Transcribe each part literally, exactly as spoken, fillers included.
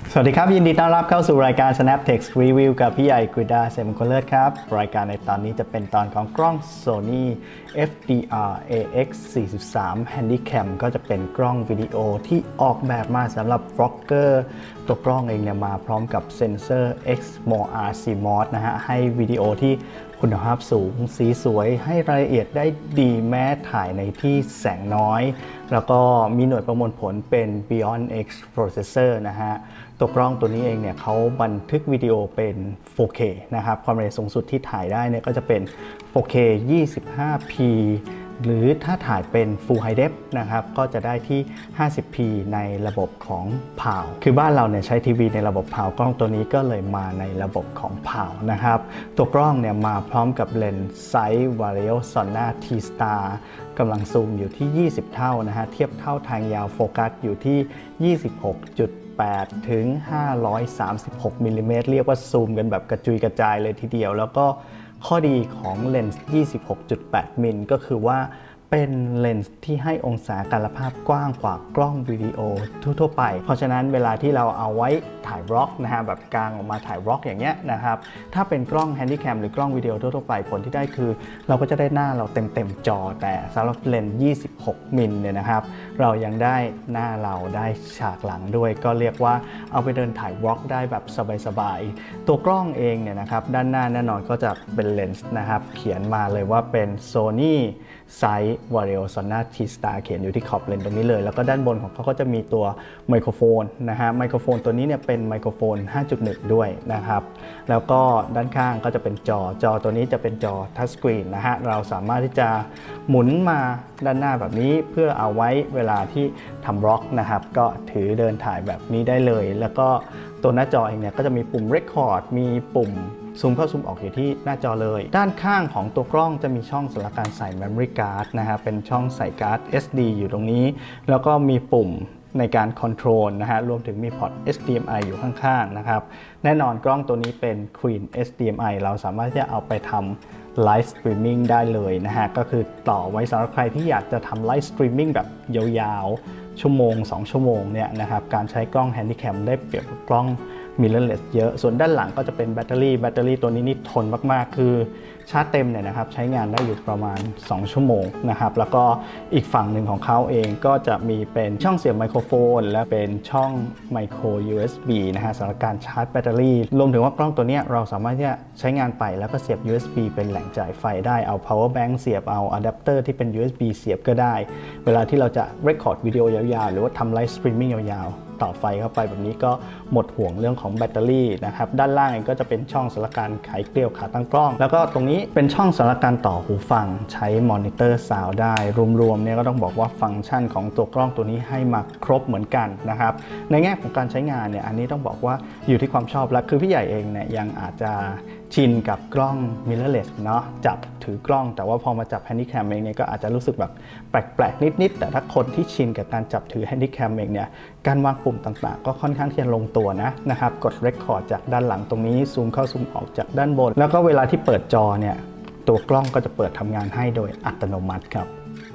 สวัสดีครับยินดีต้อนรับเข้าสู่รายการ Snap Tech Review กับพี่ใหญ่กฤษดาเสมคลเลิศครับรายการในตอนนี้จะเป็นตอนของกล้อง Sony เอฟ ดี อาร์ เอ เอ็กซ์ สี่สิบสาม Handycam ก็จะเป็นกล้องวิดีโอที่ออกแบบมาสำหรับ Vlogger ตัวกล้องเองเนี่ยมาพร้อมกับเซ็นเซอร์ เอ็กซ์ โม อาร์ ซี มอส นะฮะให้วิดีโอที่คุณภาพสูงสีสวยให้รายละเอียดได้ดีแม้ถ่ายในที่แสงน้อยแล้วก็มีหน่วยประมวลผลเป็น Bionic Processor นะฮะตัวกล้องตัวนี้เองเนี่ยเขาบันทึกวิดีโอเป็น โฟร์เค นะครับความละเอียดสูงสุดที่ถ่ายได้เนี่ยก็จะเป็น โฟร์เค ยี่สิบห้าพี หรือถ้าถ่ายเป็น Full High Def นะครับก็จะได้ที่ ห้าสิบพี ในระบบของ พาว คือบ้านเราเนี่ยใช้ทีวีในระบบ พาว กล้องตัวนี้ก็เลยมาในระบบของ พาว นะครับตัวกล้องเนี่ยมาพร้อมกับเลนส์ Zeiss Vario Sonnar T-Star กำลังซูมอยู่ที่ ยี่สิบ เท่านะฮะเทียบเท่าทางยาวโฟกัสอยู่ที่ ยี่สิบหกจุดแปด ถึง ห้าร้อยสามสิบหก มิลลิเมตรเรียกว่าซูมกันแบบกระจุยกระจายเลยทีเดียวแล้วก็ข้อดีของเลนส์ ยี่สิบหกจุดแปด มิลก็คือว่าเป็นเลนส์ที่ให้องศาการภาพกว้างกว่ากล้องวิดีโอทั่วๆไปเพราะฉะนั้นเวลาที่เราเอาไว้ถ่ายบล็อกนะฮะแบบกลางออกมาถ่ายบล็อกอย่างเงี้ยนะครับถ้าเป็นกล้องแฮนดี้แคมหรือกล้องวิดีโอทั่วๆไปผลที่ได้คือเราก็จะได้หน้าเราเต็มๆจอแต่สำหรับเลนส์ ยี่สิบหก มิลเนี่ยนะครับเรายังได้หน้าเราได้ฉากหลังด้วยก็เรียกว่าเอาไปเดินถ่ายบล็อกได้แบบสบายๆตัวกล้องเองเนี่ยนะครับด้านหน้าแน่นอนก็จะเป็นเลนส์นะครับเขียนมาเลยว่าเป็น Sony Zeiss Vario Sonnar T-Star เขียนอยู่ที่ขอบเลนส์ตรงนี้เลยแล้วก็ด้านบนของเขาก็จะมีตัวไมโครโฟนนะฮะไมโครโฟนตัวนี้เนี่ยเป็นไมโครโฟน ห้าจุดหนึ่ง ด้วยนะครับแล้วก็ด้านข้างก็จะเป็นจอจอตัวนี้จะเป็นจอทัชสกรีนนะฮะเราสามารถที่จะหมุนมาด้านหน้าแบบนี้เพื่อเอาไว้เวลาที่ทำบล็อกนะครับก็ถือเดินถ่ายแบบนี้ได้เลยแล้วก็ตัวหน้าจอเองเนี่ยก็จะมีปุ่ม Record มีปุ่มซูมเข้าซูมออกอยู่ที่หน้าจอเลยด้านข้างของตัวกล้องจะมีช่องสำหรับการใส่ Memory Card นะฮะเป็นช่องใส่การ์ด เอส ดี อยู่ตรงนี้แล้วก็มีปุ่มในการคอนโทรลนะฮะรวมถึงมีพอร์ต เอช ดี เอ็ม ไอ อยู่ข้างๆนะครับแน่นอนกล้องตัวนี้เป็น Queen เอช ดี เอ็ม ไอ เราสามารถที่จะเอาไปทำไลฟ์สตรีมมิ่งได้เลยนะฮะก็คือต่อไว้สำหรับใครที่อยากจะทำไลฟ์สตรีมมิ่งแบบยาวๆชั่วโมงสองชั่วโมงเนี่ยนะครับการใช้กล้อง Handycam ได้เปรียบกล้องmirrorless เยอะส่วนด้านหลังก็จะเป็นแบตเตอรี่แบตเตอรี่ตัวนี้นี่ทนมากๆคือชาร์จเต็มเนี่ยนะครับใช้งานได้อยู่ประมาณสองชั่วโมงนะครับแล้วก็อีกฝั่งหนึ่งของเขาเองก็จะมีเป็นช่องเสียบไมโครโฟนและเป็นช่องไมโคร ยู เอส บี นะฮะสำหรับการชาร์จแบตเตอรี่รวมถึงว่ากล้องตัวนี้เราสามารถที่จะใช้งานไปแล้วก็เสียบ ยู เอส บี เป็นแหล่งจ่ายไฟได้เอา power bank เสียบเอาอะแดปเตอร์ที่เป็น ยู เอส บี เสียบก็ได้เวลาที่เราจะ record วิดีโอยาวๆหรือว่าทำไลฟ์สตรีมมิ่งยาวๆต่อไฟเข้าไปแบบนี้ก็หมดห่วงเรื่องของแบตเตอรี่นะครับด้านล่างเองก็จะเป็นช่องสำหรับการไขเกลียวขาตั้งกล้องแล้วก็ตรงนี้เป็นช่องสำหรับการต่อหูฟังใช้มอนิเตอร์ซาวด์ได้รวมๆเนี่ยก็ต้องบอกว่าฟังก์ชันของตัวกล้องตัวนี้ให้มาครบเหมือนกันนะครับในแง่ของการใช้งานเนี่ยอันนี้ต้องบอกว่าอยู่ที่ความชอบและคือพี่ใหญ่เองเนี่ยยังอาจจะชินกับกล้อง mirrorless เนาะจับถือกล้องแต่ว่าพอมาจับ Handycam เองเนี่ยก็อาจจะรู้สึกแบบแปลกๆนิดๆแต่ถ้าคนที่ชินกับการจับถือ Handycam เองเนี่ยการวางปุ่มต่างๆก็ค่อนข้างที่จะลงตัวนะนะครับกด Record จากด้านหลังตรงนี้ซูมเข้าซูมออกจากด้านบนแล้วก็เวลาที่เปิดจอเนี่ยตัวกล้องก็จะเปิดทำงานให้โดยอัตโนมัติครับ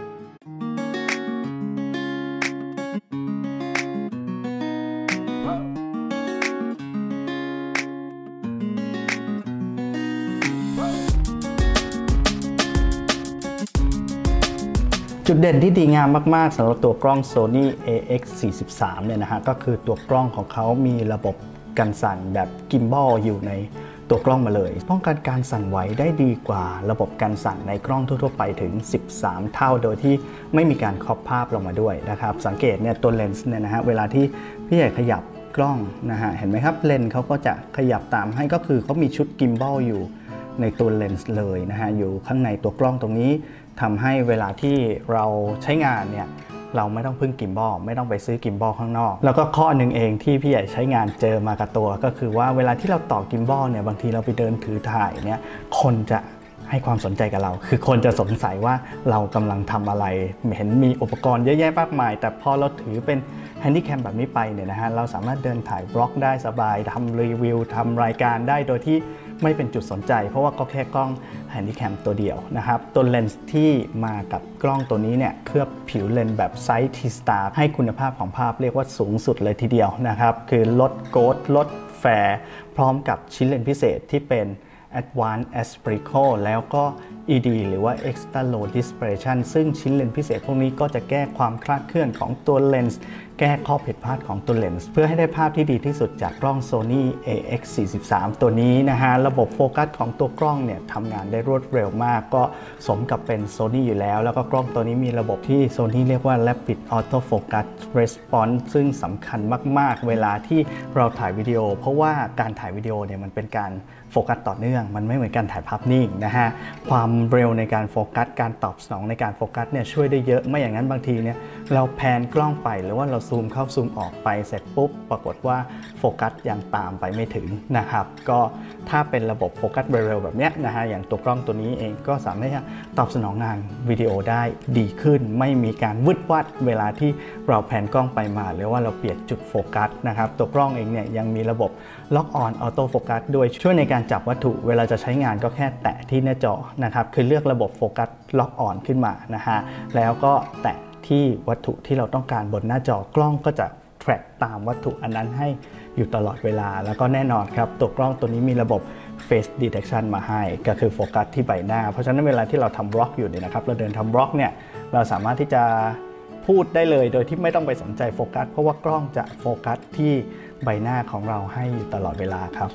จุดเด่นที่ดีงามมากๆสำหรับตัวกล้อง Sony เอ เอ็กซ์ สี่สิบสาม เนี่ยนะฮะก็คือตัวกล้องของเขามีระบบกันสั่นแบบกิมบอลอยู่ในตัวกล้องมาเลยป้องกันการสั่นไหวได้ดีกว่าระบบกันสั่นในกล้องทั่วๆไปถึงสิบสามเท่าโดยที่ไม่มีการครอบภาพลงมาด้วยนะครับสังเกตเนี่ยตัวเลนส์เนี่ยนะฮะเวลาที่พี่ใหญ่ขยับกล้องนะฮะเห็นไหมครับเลนส์เขาก็จะขยับตามให้ก็คือเขามีชุดกิมบอลอยู่ในตัวเลนส์เลยนะฮะอยู่ข้างในตัวกล้องตรงนี้ทำให้เวลาที่เราใช้งานเนี่ยเราไม่ต้องพึ่งกิมบอลไม่ต้องไปซื้อกิมบอลข้างนอกแล้วก็ข้อหนึ่งเองที่พี่ใหญ่ใช้งานเจอมากับตัวก็คือว่าเวลาที่เราต่อกิมบอลเนี่ยบางทีเราไปเดินถือถ่ายเนี่ยคนจะให้ความสนใจกับเราคือคนจะสงสัยว่าเรากำลังทำอะไรเห็นมีอุปกรณ์เยอะแยะมากมายแต่พอเราถือเป็น Handycam แบบนี้ไปเนี่ยนะฮะเราสามารถเดินถ่ายบล็อกได้สบายทำรีวิวทำรายการได้โดยที่ไม่เป็นจุดสนใจเพราะว่าก็แค่กล้อง Handycam ตัวเดียวนะครับตัวเลนส์ที่มากับกล้องตัวนี้เนี่ยเคลือบผิวเลนส์แบบไซส์ T-Star ให้คุณภาพของภาพเรียกว่าสูงสุดเลยทีเดียวนะครับคือลดโกดลดแฟร์พร้อมกับชิ้นเลนส์พิเศษที่เป็น Advanced Asperical แล้วก็ อี ดี หรือว่า Extra Low Dispersion ซึ่งชิ้นเลนส์พิเศษพวกนี้ก็จะแก้ความคลาดเคลื่อนของตัวเลนส์แก้ข้อผิดพลาดของตัวเลนส์เพื่อให้ได้ภาพที่ดีที่สุดจากกล้อง Sony เอ เอ็กซ์ สี่สิบสาม ตัวนี้นะฮะระบบโฟกัสของตัวกล้องเนี่ยทำงานได้รวดเร็วมากก็สมกับเป็น Sony อยู่แล้วแล้วก็กล้องตัวนี้มีระบบที่ Sony เรียกว่า Rapid Auto Focus Response ซึ่งสำคัญมากๆเวลาที่เราถ่ายวิดีโอเพราะว่าการถ่ายวิดีโอเนี่ยมันเป็นการโฟกัสต่อเนื่องมันไม่เหมือนการถ่ายภาพนิ่งนะฮะความเร็วในการโฟกัสการตอบสนองในการโฟกัสเนี่ยช่วยได้เยอะไม่อย่างนั้นบางทีเนี่ยเราแพนกล้องไปหรือว่าเราซูมเข้าซูมออกไปเสร็จปุ๊บปรากฏว่าโฟกัสยังตามไปไม่ถึงนะครับก็ถ้าเป็นระบบโฟกัสเร็วๆแบบนี้นะฮะอย่างตัวกล้องตัวนี้เองก็สามารถตอบสนองงานวิดีโอได้ดีขึ้นไม่มีการวึดวัดเวลาที่เราแพนกล้องไปมาหรือว่าเราเปลี่ยนจุดโฟกัสนะครับตัวกล้องเองเนี่ยยังมีระบบล็อกออนออโต้โฟกัสด้วยช่วยในการจับวัตถุเวลาจะใช้งานก็แค่แตะที่หน้าจอนะครับคือเลือกระบบโฟกัสล็อกออนขึ้นมานะฮะแล้วก็แตะที่วัตถุที่เราต้องการบนหน้าจอกล้องก็จะ track ตามวัตถุอันนั้นให้อยู่ตลอดเวลาแล้วก็แน่นอนครับตัวกล้องตัวนี้มีระบบ face detection มาให้ก็คือโฟกัสที่ใบหน้าเพราะฉะนั้นเวลาที่เราทำบล็อกอยู่เนี่ยนะครับเราเดินทำบล็อกเนี่ยเราสามารถที่จะพูดได้เลยโดยที่ไม่ต้องไปสนใจโฟกัสเพราะว่ากล้องจะโฟกัสที่ใบหน้าของเราให้อยู่ตลอดเวลาครับ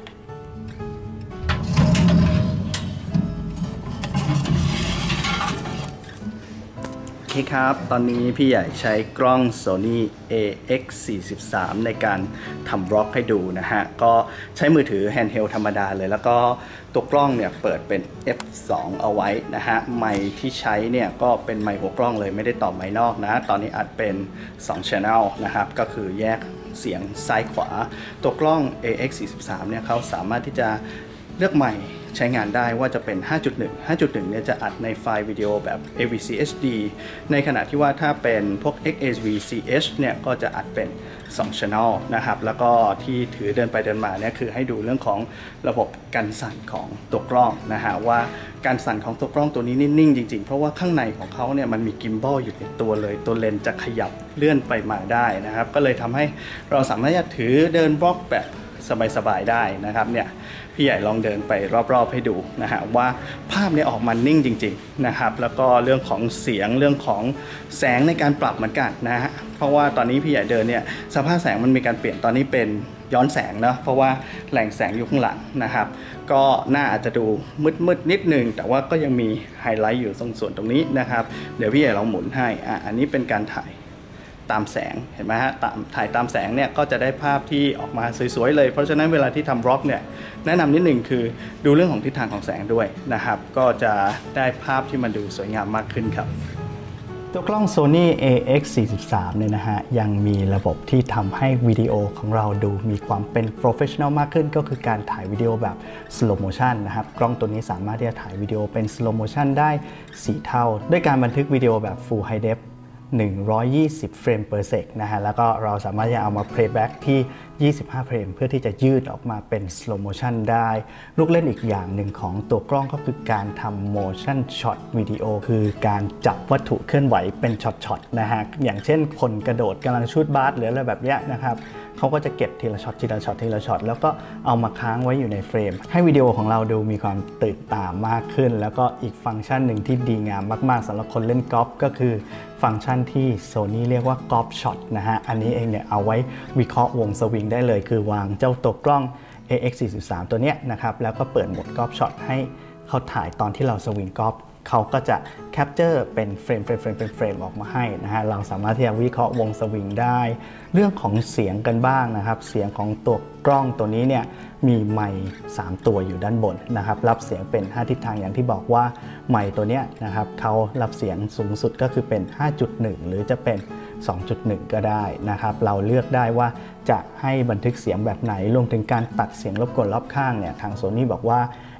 โอเคครับตอนนี้พี่ใหญ่ใช้กล้อง Sony เอ เอ็กซ์ สี่สิบสาม ในการทำบล็อกให้ดูนะฮะก็ใช้มือถือแฮนด์เฮลธรรมดาเลยแล้วก็ตัวกล้องเนี่ยเปิดเป็น เอฟ สอง เอาไว้นะฮะไมค์ที่ใช้เนี่ยก็เป็นไมค์หัวกล้องเลยไม่ได้ต่อไมค์นอกนะตอนนี้อัดเป็นสอง Channel นะครับก็คือแยกเสียงซ้ายขวาตัวกล้อง เอ เอ็กซ์ สี่สิบสาม เนี่ยเขาสามารถที่จะเลือกไมค์ใช้งานได้ว่าจะเป็น ห้าจุดหนึ่ง ห้าจุดหนึ่ง เนี่ยจะอัดในไฟล์วิดีโอแบบ เอ วี ซี เอช ดี ในขณะที่ว่าถ้าเป็นพวก เอ็กซ์ เอ วี ซี เอช เนี่ยก็จะอัดเป็นสอง Channel นะครับแล้วก็ที่ถือเดินไปเดินมาเนี่ยคือให้ดูเรื่องของระบบกันสั่นของตัวกล้องนะฮะว่าการสั่นของตัวกล้องตัวนี้นิ่งๆจริงๆเพราะว่าข้างในของเขาเนี่ยมันมีกิมบอลอยู่ในตัวเลยตัวเลนส์จะขยับเลื่อนไปมาได้นะครับก็เลยทำให้เราสามารถจะถือเดินบล็อกแบบสบายๆได้นะครับเนี่ยพี่ใหญ่ลองเดินไปรอบๆให้ดูนะฮะว่าภาพนี้ออกมานิ่งจริงๆนะครับแล้วก็เรื่องของเสียงเรื่องของแสงในการปรับเหมือนกันนะฮะเพราะว่าตอนนี้พี่ใหญ่เดินเนี่ยสภาพแสงมันมีการเปลี่ยนตอนนี้เป็นย้อนแสงเนาะเพราะว่าแหล่งแสงอยู่ข้างหลังนะครับก็หน้าอาจจะดูมืดๆนิดนึงแต่ว่าก็ยังมีไฮไลท์อยู่ตรงส่วนตรงนี้นะครับเดี๋ยวพี่ใหญ่ลองหมุนให้อ่ะอันนี้เป็นการถ่ายตามแสงเห็นไหมฮะตามถ่ายตามแสงเนี่ยก็จะได้ภาพที่ออกมาสวยๆเลยเพราะฉะนั้นเวลาที่ทำบล็อกเนี่ยแนะนำนิดหนึ่งคือดูเรื่องของทิศทางของแสงด้วยนะครับก็จะได้ภาพที่มันดูสวยงามมากขึ้นครับตัวกล้อง Sony เอ เอ็กซ์ สี่สิบสาม เนี่ยนะฮะยังมีระบบที่ทำให้วิดีโอของเราดูมีความเป็น professional มากขึ้นก็คือการถ่ายวิดีโอแบบ slow motion นะครับกล้องตัวนี้สามารถที่จะถ่ายวิดีโอเป็น slow motion ได้สี่เท่าด้วยการบันทึกวิดีโอแบบ full high defหนึ่งร้อยยี่สิบเฟรม per sec นะฮะแล้วก็เราสามารถจะเอามา playback ที่ยี่สิบห้าเฟรมเพื่อที่จะยืดออกมาเป็น slow motion ได้ลูกเล่นอีกอย่างหนึ่งของตัวกล้องก็คือการทำ motion shot วิดีโอคือการจับวัตถุเคลื่อนไหวเป็นช็อตๆนะฮะอย่างเช่นคนกระโดดกำลังชูตบาสหรืออะไรแบบนี้นะครับเขาก็จะเก็บทีละช็อตทีละช็อตทีละช็อตแล้วก็เอามาค้างไว้อยู่ในเฟรมให้วิดีโอของเราดูมีความตื่นตามากขึ้นแล้วก็อีกฟังก์ชันหนึ่งที่ดีงามมากๆสำหรับคนเล่นกอล์ฟก็คือฟังก์ชันที่ Sony เรียกว่ากอล์ฟช็อตนะฮะอันนี้เองเนี่ยเอาไว้วิเคราะห์วงสวิงได้เลยคือวางเจ้าตัวกล้อง เอ เอ็กซ์ สี่สิบสาม ตัวเนี้ยนะครับแล้วก็เปิดโหมดกอล์ฟช็อตให้เขาถ่ายตอนที่เราสวิงกอล์ฟเขาก็จะแคปเจอร์เป็นเฟรมเฟรมเฟรมเป็นเฟรมออกมาให้นะฮะเราสามารถที่จะวิเคราะห์วงสวิงได้เรื่องของเสียงกันบ้างนะครับเสียงของตัวกล้องตัวนี้เนี่ยมีไมค์สามตัวอยู่ด้านบนนะครับรับเสียงเป็นห้าทิศทางอย่างที่บอกว่าไมค์ตัวเนี้ยนะครับเขารับเสียงสูงสุดก็คือเป็น ห้าจุดหนึ่ง หรือจะเป็น สองจุดหนึ่ง ก็ได้นะครับเราเลือกได้ว่าจะให้บันทึกเสียงแบบไหนรวมถึงการตัดเสียงรบกวนรอบข้างเนี่ยทาง Sony บอกว่า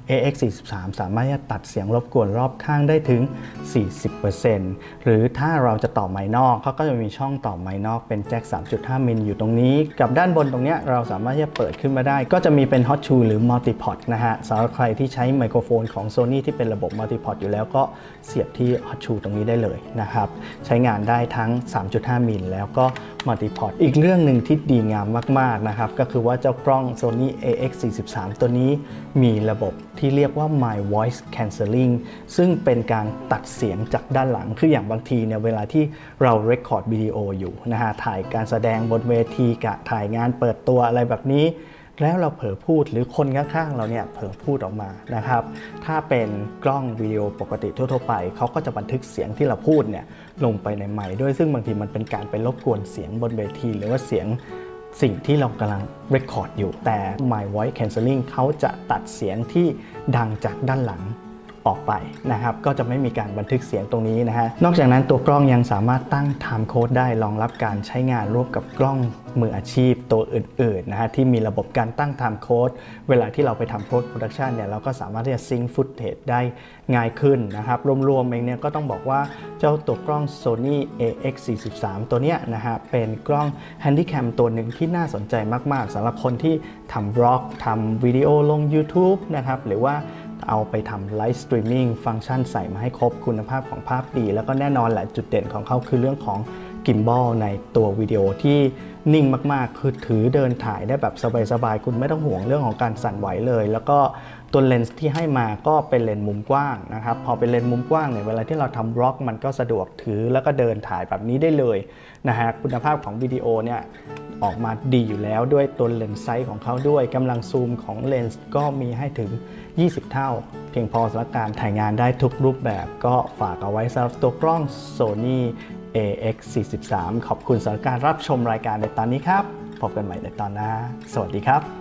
เอ เอ็กซ์ สี่สิบสาม สามารถจะตัดเสียงรบกวนรอบข้างได้ถึง สี่สิบเปอร์เซ็นต์ หรือถ้าเราจะต่อไมค์นอกเขาก็จะมีช่องต่อไมค์นอกเป็นแจ็ค สามจุดห้า มิลอยู่ตรงนี้กับด้านบนตรงนี้เราสามารถที่จะเปิดขึ้นมาได้ก็จะมีเป็น Hot Shoe หรือ Multi-Pot นะฮะสำหรับใครที่ใช้ไมโครโฟนของ Sony ที่เป็นระบบ Multi-Pot อยู่แล้วก็เสียบที่ Hot Shoe ตรงนี้ได้เลยนะครับใช้งานได้ทั้ง สามจุดห้า มิลแล้วก็ Multi-Pot อีกเรื่องหนึ่งที่ดีงามมากๆนะครับก็คือว่าเจ้ากล้อง Sony เอ เอ็กซ์ สี่สิบสาม ตัวนี้มีระบบที่เรียกว่า My Voice Cancelling ซึ่งเป็นการตัดเสียงจากด้านหลังคืออย่างบางทีเนี่ยเวลาที่เราเรคคอร์ดวิดีโออยู่นะฮะถ่ายการแสดงบนเวทีกะถ่ายงานเปิดตัวอะไรแบบนี้แล้วเราเผลอพูดหรือคนข้างๆเราเนี่ยเผลอพูดออกมานะครับถ้าเป็นกล้องวิดีโอปกติทั่วๆไปเขาก็จะบันทึกเสียงที่เราพูดเนี่ยลงไปในไมค์ด้วยซึ่งบางทีมันเป็นการไปรบกวนเสียงบนเวทีหรือว่าเสียงสิ่งที่เรากำลังเรคคอร์ดอยู่แต่ My Voice Cancelling เขาจะตัดเสียงที่ดังจากด้านหลังออกไปนะครับก็จะไม่มีการบันทึกเสียงตรงนี้นะฮะนอกจากนั้นตัวกล้องยังสามารถตั้ง Time Code ได้รองรับการใช้งานร่วมกับกล้องมืออาชีพตัวอื่นๆนะฮะที่มีระบบการตั้ง Time Code เวลาที่เราไปทำ Post Production เนี่ยเราก็สามารถที่จะ Sync Footage ได้ง่ายขึ้นนะครับรวมๆเองเนี่ยก็ต้องบอกว่าเจ้าตัวกล้อง Sony เอ เอ็กซ์ สี่สิบสาม ตัวเนี้ยนะฮะเป็นกล้อง Handycam ตัวหนึ่งที่น่าสนใจมากๆสำหรับคนที่ทำบล็อกทำวิดีโอลง YouTube นะครับหรือว่าเอาไปทำไลฟ์สตรีมมิ่งฟังก์ชันใส่มาให้ครบคุณภาพของภาพดีแล้วก็แน่นอนแหละจุดเด่นของเขาคือเรื่องของกิมบอลในตัววิดีโอที่นิ่งมากๆคือถือเดินถ่ายได้แบบสบายๆคุณไม่ต้องห่วงเรื่องของการสั่นไหวเลยแล้วก็ตัวเลนส์ที่ให้มาก็เป็นเลนส์มุมกว้างนะครับพอเป็นเลนส์มุมกว้างเนี่ยเวลาที่เราทำบล็อกมันก็สะดวกถือแล้วก็เดินถ่ายแบบนี้ได้เลยนะฮะคุณภาพของวิดีโอเนี่ยออกมาดีอยู่แล้วด้วยตัวเลนส์ไซส์ของเขาด้วยกำลังซูมของเลนส์ก็มีให้ถึงยี่สิบเท่าเพียงพอสำหรับการถ่ายงานได้ทุกรูปแบบก็ฝากเอาไว้สำหรับตัวกล้อง Sony เอ เอ็กซ์ สี่สิบสาม ขอบคุณสำหรับการรับชมรายการในตอนนี้ครับพบกันใหม่ในตอนหน้าสวัสดีครับ